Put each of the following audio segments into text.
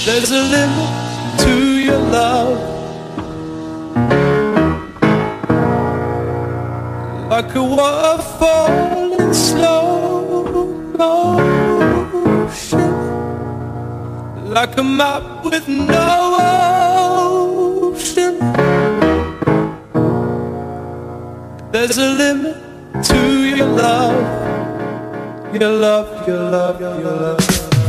There's a limit to your love, like a waterfall in slow motion, like a map with no ocean. There's a limit to your love, your love, your love, your love.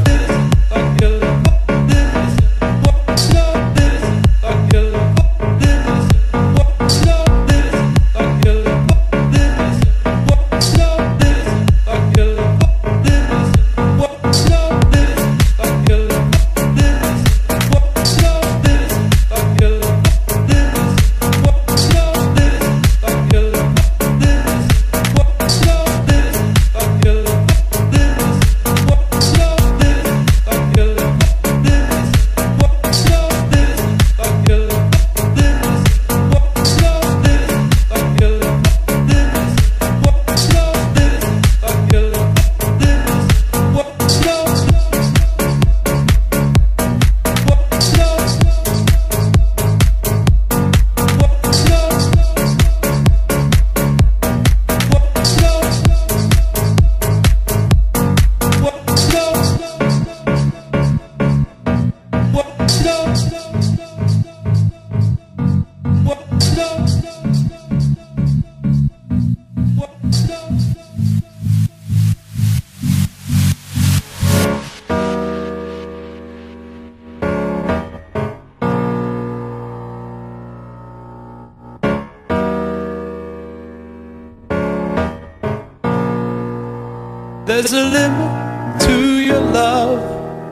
There's a limit to your love,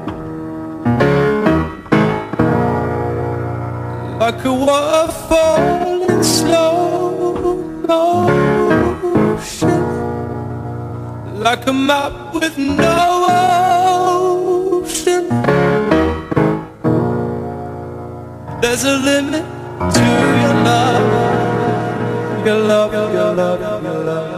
like a waterfall in slow motion, like a map with no ocean. There's a limit to your love, your love, your love, your love.